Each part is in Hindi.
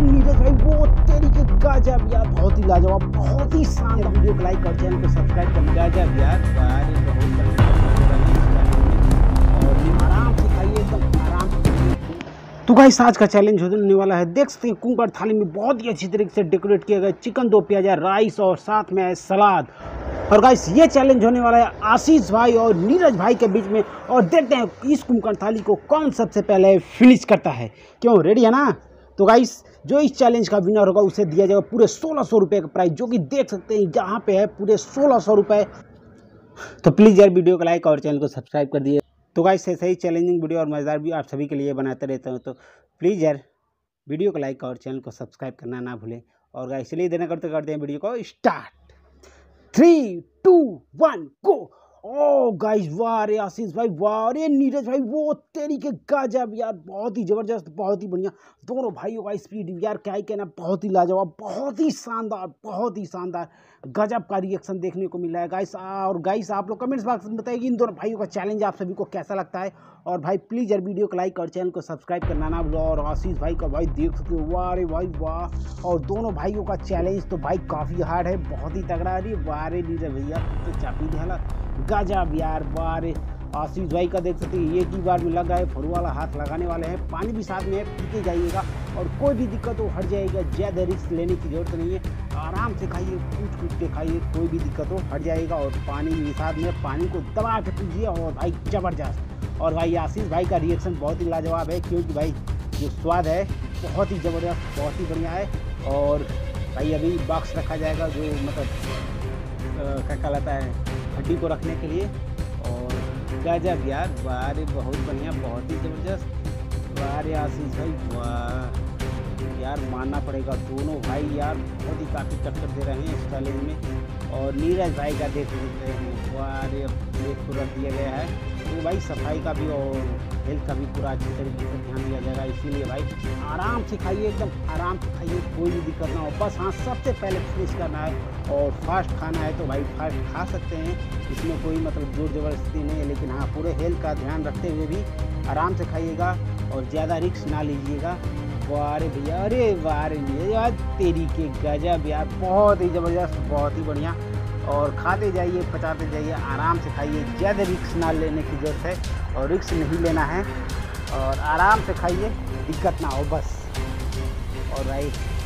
नीरज भाई वो तेरी के गजब यार, बहुत ही लाजवाब, बहुत ही शानदार। वीडियो को लाइक और चैनल को सब्सक्राइब कर गजब यार, बहुत और आराम से खाइए, एकदम आराम से। तो गाइस आज का चैलेंज होने वाला है, देख सकते हैं कुकर थाली में बहुत ही अच्छी तरीके से डेकोरेट किया गया चिकन, 2 प्याजा, राइस और साथ में है सलाद। और गाइस ये चैलेंज होने वाला है आशीष भाई और नीरज भाई के बीच में, और देखते हैं इस कुकर थाली को कौन सबसे पहले फिनिश करता है। क्यों, रेडी है ना? तो गाइस जो इस चैलेंज का विनर होगा उसे दिया जाएगा पूरे 1600 रुपये का प्राइस, जो कि देख सकते हैं जहाँ पे है पूरे 1600 रुपये। तो प्लीज़ यार वीडियो को लाइक और चैनल को सब्सक्राइब कर दिए। तो गाइस ऐसे ही चैलेंजिंग वीडियो और मज़ेदार भी आप सभी के लिए बनाते रहता हूँ, तो प्लीज़ यार वीडियो को लाइक और चैनल को सब्सक्राइब करना ना भूलें। और गाइस चलिए देना करते हैं वीडियो को स्टार्ट। 3, 2, 1 गो। ओ गाइस वाह रे आशीष भाई, वाह रे नीरज भाई, वो तेरी के गजब यार, बहुत ही ज़बरदस्त, बहुत ही बढ़िया। दोनों भाइयों का स्पीड यार क्या ही कहना, बहुत ही लाजवाब, बहुत ही शानदार, बहुत ही शानदार, गजब का रिएक्शन देखने को मिला है गाइस। और गाइस आप लोग कमेंट्स बॉक्स में बताइए कि इन दोनों भाइयों का चैलेंज आप सभी को कैसा लगता है। और भाई प्लीज़ यार वीडियो को लाइक और चैनल को सब्सक्राइब करना ना भूलो। और आशीष भाई का भाई देख सकते हो, वाह रे भाई वाह। और दोनों भाइयों का चैलेंज तो भाई काफ़ी हार्ड है, बहुत ही तगड़ा है। वाह रे नीरज भैया तो चापी ढाला, गजब यार, वाह रे। आशीष भाई का देख सकते हैं एक ही बार में लग रहा है, फरू वाला हाथ लगाने वाले हैं। पानी भी साथ में है, पीते जाइएगा और कोई भी दिक्कत हो हट जाएगा, ज़्यादा रिस्क लेने की जरूरत नहीं है। आराम से खाइए, कूट के खाइए, कोई भी दिक्कत हो हट जाएगा। और पानी भी साथ में, पानी को दबा के पीजिए और भाई ज़बरदस्त। और भाई आशीष भाई का रिएक्शन बहुत ही लाजवाब है, क्योंकि भाई जो स्वाद है बहुत ही ज़बरदस्त, बहुत ही बढ़िया है। और भाई अभी बॉक्स रखा जाएगा जो मतलब क्या कहलाता है, हड्डी को रखने के लिए। और गजब यार, वाह रे बहुत बढ़िया, बहुत ही ज़बरदस्त, वाह रे आशीष भाई वाह यार, मानना पड़ेगा दोनों भाई यार बहुत ही काफ़ी टक्कर दे रहे हैं इस चैलेंज में। और नीरज भाई का देख सकते हैं, वाह रे प्लेट को रख दिया गया है, तो भाई सफाई का भी और हेल्थ का भी पूरा अच्छी तरीके से ध्यान दिया जाएगा। इसीलिए भाई आराम से खाइए, एकदम आराम से खाइए, कोई भी दिक्कत ना हो। बस हाँ सबसे पहले फिनिश करना है और फास्ट खाना है तो भाई फास्ट खा सकते हैं, इसमें कोई मतलब जोर ज़बरदस्ती नहीं है। लेकिन हाँ पूरे हेल्थ का ध्यान रखते हुए भी आराम से खाइएगा और ज़्यादा रिस्क ना लीजिएगा। वाह रे भैया, अरे वाह रे यार तेरी के गजब यार, बहुत ही ज़बरदस्त, बहुत ही बढ़िया। और खाते जाइए, पचाते जाइए, आराम से खाइए, ज़्यादा रिस्क ना लेने की ज़रूरत है और रिस्क नहीं लेना है। और आराम से खाइए, दिक्कत ना हो बस। और भाई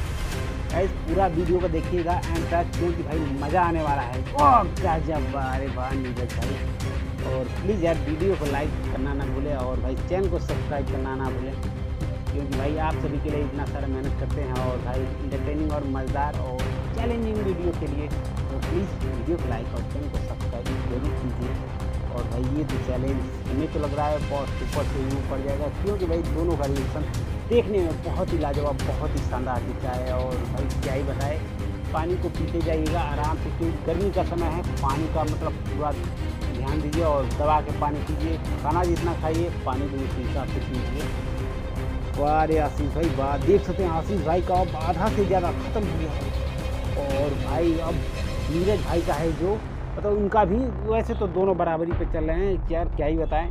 पूरा वीडियो को देखिएगा एंड तक, क्योंकि भाई मज़ा आने वाला है। ओह गजब, अरे वाह नीरज भाई। और प्लीज़ यार वीडियो को लाइक करना ना भूलें और भाई चैनल को सब्सक्राइब करना ना भूलें, क्योंकि भाई आप सभी के लिए इतना सारा मेहनत करते हैं। और भाई इंटरटेनिंग और मज़ेदार और चैलेंजिंग वीडियो के लिए तो प्लीज़ वीडियो को लाइक और चैनल को सब्सक्राइब जरूर कीजिए। और भाई ये तो चैलेंज हमें तो लग रहा है बहुत ऊपर से ही ऊपर जाएगा, क्योंकि भाई दोनों का रिएक्शन देखने में बहुत ही लाजवाब, बहुत ही शानदार दिखता है। और भाई क्या ही बताए, पानी को पीते जाइएगा आराम से, क्योंकि गर्मी का समय है, पानी का मतलब पूरा ध्यान दीजिए और दबा के पानी पीजिए। खाना जितना खाइए पानी भी उसी हिसाब से पीजिए। वाह रे आशीष भाई वाह, देख सकते हैं आशीष भाई का अब आधा से ज़्यादा ख़त्म हो गया है। और भाई अब नीरज भाई का है जो मतलब उनका भी, वैसे तो दोनों बराबरी पे चल रहे हैं यार, क्या ही बताएं।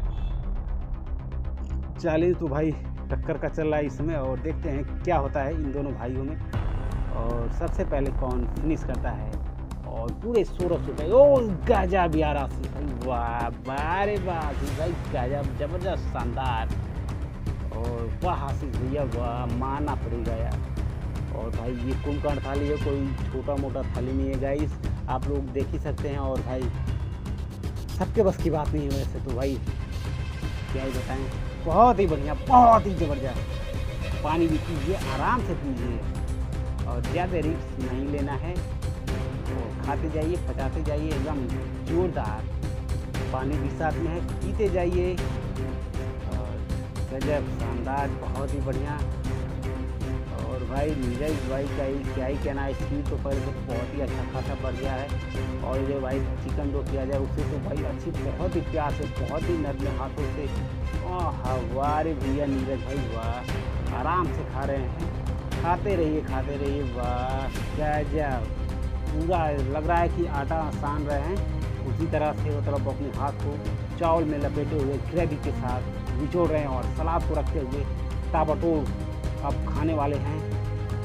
चैलेंज तो भाई टक्कर का चल रहा है इस समय, और देखते हैं क्या होता है इन दोनों भाइयों में और सबसे पहले कौन फिनिश करता है। और पूरे 1600 रुपये, ओ गजब यार आशीष भाई वाह, बारे वाह आशीष भाई गजब, ज़बरदस्त, शानदार। और वाह आशीष भैया वाह, मानना पड़ेगा यार। और भाई ये कुंभकर्ण थाली है, कोई छोटा मोटा थाली नहीं है गाइस, आप लोग देख ही सकते हैं। और भाई सबके बस की बात नहीं है वैसे तो भाई, क्या ही बताएं, बहुत ही बढ़िया, बहुत ही ज़बरदस्त। पानी भी पीजिए, आराम से पीजिए और ज़्यादा रिस्क नहीं लेना है। और खाते जाइए, पचाते जाइए, एकदम जोरदार। पानी भी साथ में है, पीते जाइए। और गजब, शानदार, बहुत ही बढ़िया। और भाई नीरज भाई का ही क्या ही कहना है, स्पीड तो पहले तो बहुत ही अच्छा खासा बढ़ गया है। और जो भाई चिकन जो किया जाए उससे तो भाई अच्छी, बहुत ही प्यार से, बहुत ही नरम हाथों से। वाह रे भैया नीरज भाई वाह, आराम से खा रहे हैं, खाते रहिए वाह गजब। पूरा लग रहा है कि आटा सान रहे हैं, उसी तरह से मतलब अपने हाथ को चावल में लपेटे हुए ग्रेवी के साथ निचोड़ रहे हैं और सलाद को रखते हुए ताबड़तोड़ अब खाने वाले हैं।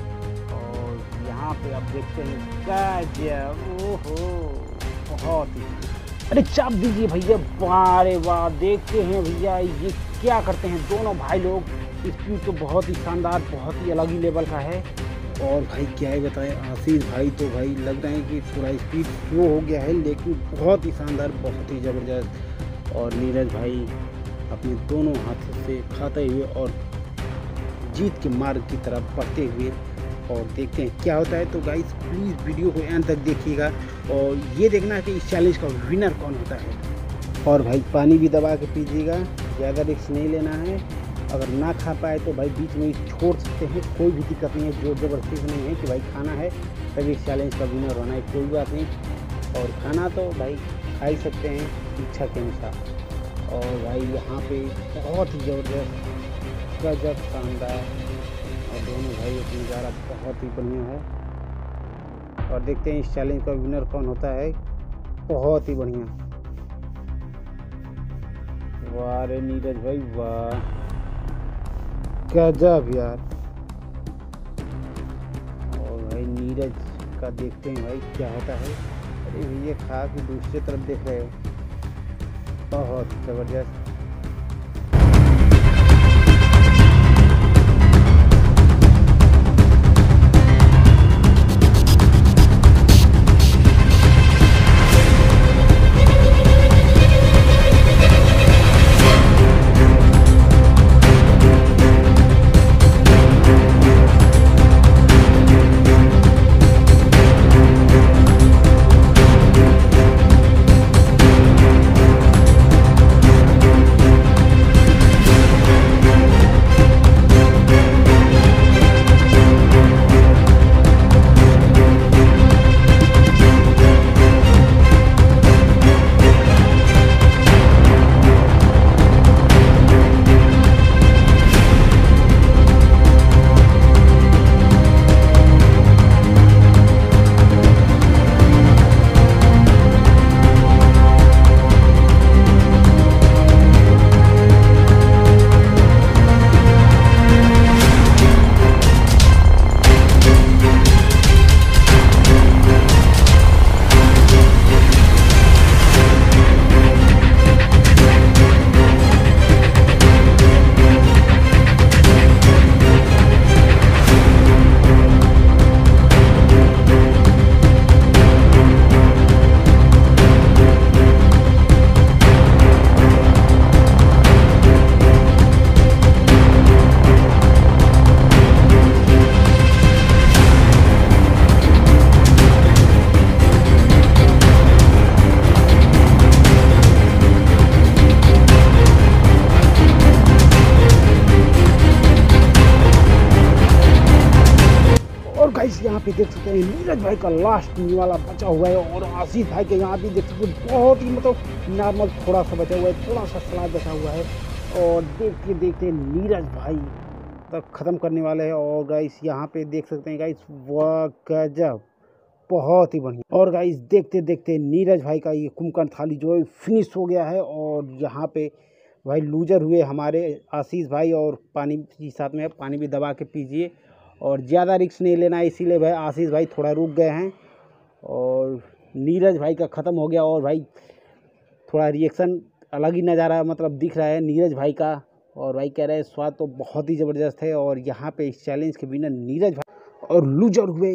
यहाँ पे आप देखते हैं गजब, ओहो बहुत ही। अरे चाप दीजिए भैया, वाह रे वाह, देखते हैं भैया ये क्या करते हैं दोनों भाई लोग। स्पीड तो बहुत ही शानदार, बहुत ही अलग ही लेवल का है। और भाई क्या ही बताएं, आशीष भाई तो भाई लग रहा है कि थोड़ा स्पीड स्लो हो गया है, लेकिन बहुत ही शानदार, बहुत ही ज़बरदस्त। और नीरज भाई अपने दोनों हाथों से खाते हुए और जीत के मार्ग की तरफ बढ़ते हुए, और देखते हैं क्या होता है। तो गाइस प्लीज़ वीडियो को एंड तक देखिएगा और ये देखना है कि इस चैलेंज का विनर कौन होता है। और भाई पानी भी दबा के पीजिएगा, ज़्यादा रिस्क नहीं लेना है। अगर ना खा पाए तो भाई बीच में ही छोड़ सकते हैं, कोई भी दिक्कत नहीं है। जोर जबरदस्ती से नहीं है कि भाई खाना है तभी इस चैलेंज का विनर होना है, कोई बात नहीं। और खाना तो भाई खा ही सकते हैं इच्छा के अनुसार। और भाई यहाँ पे बहुत ही ज़बरदस्त, गजब, शानदार, और दोनों भाई का नज़ारा बहुत ही बढ़िया है। और देखते हैं इस चैलेंज का विनर कौन होता है। बहुत ही बढ़िया, वाह रे नीरज भाई वाह, गजब यार। और भाई नीरज का देखते हैं भाई क्या होता है। अरे भैया खा के दूसरी तरफ देख रहे हो, बहुत ज़बरदस्त। गाइस यहाँ पे देख सकते हैं नीरज भाई का लास्ट वाला बचा हुआ है, और आशीष भाई के यहाँ भी देख सकते हैं बहुत ही मतलब नॉर्मल थोड़ा सा बचा हुआ है, थोड़ा सा सलाद बचा हुआ है। और देखते देखते नीरज भाई तक ख़त्म करने वाले हैं। और गाइस यहाँ पे देख सकते हैं गाइस, वाह गजब, बहुत ही बढ़िया। और गाइस देखते देखते नीरज भाई का ये कुंभकर्ण थाली जो है फिनिश हो गया है। और यहाँ पे भाई लूजर हुए हमारे आशीष भाई, और पानी के साथ में पानी भी दबा के पीजिए, और ज़्यादा रिस्क नहीं लेना है, इसीलिए भाई आशीष भाई थोड़ा रुक गए हैं। और नीरज भाई का ख़त्म हो गया, और भाई थोड़ा रिएक्शन अलग ही नज़ारा मतलब दिख रहा है नीरज भाई का। और भाई कह रहे हैं स्वाद तो बहुत ही ज़बरदस्त है। और यहाँ पे इस चैलेंज के विनर नीरज भाई, और लूजर हुए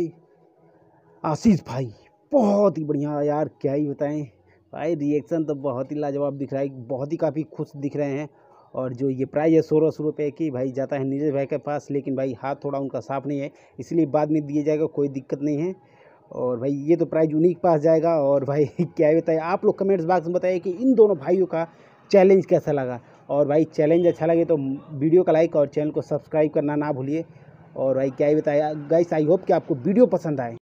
आशीष भाई। बहुत ही बढ़िया यार, क्या ही बताएं भाई, रिएक्शन तो बहुत ही लाजवाब दिख रहा है, बहुत ही काफ़ी खुश दिख रहे हैं। और जो ये प्राइज़ है 1600 रुपये की भाई जाता है नीरज भाई के पास, लेकिन भाई हाथ थोड़ा उनका साफ़ नहीं है, इसलिए बाद में दिया जाएगा, कोई दिक्कत नहीं है। और भाई ये तो प्राइज़ उन्हीं के पास जाएगा। और भाई क्या ही बताइए, आप लोग कमेंट्स बॉक्स में बताइए कि इन दोनों भाइयों का चैलेंज कैसा लगा। और भाई चैलेंज अच्छा लगे तो वीडियो का लाइक और चैनल को सब्सक्राइब करना ना भूलिए। और भाई क्या ही बताया गाइस, आई होप कि आपको वीडियो पसंद आए।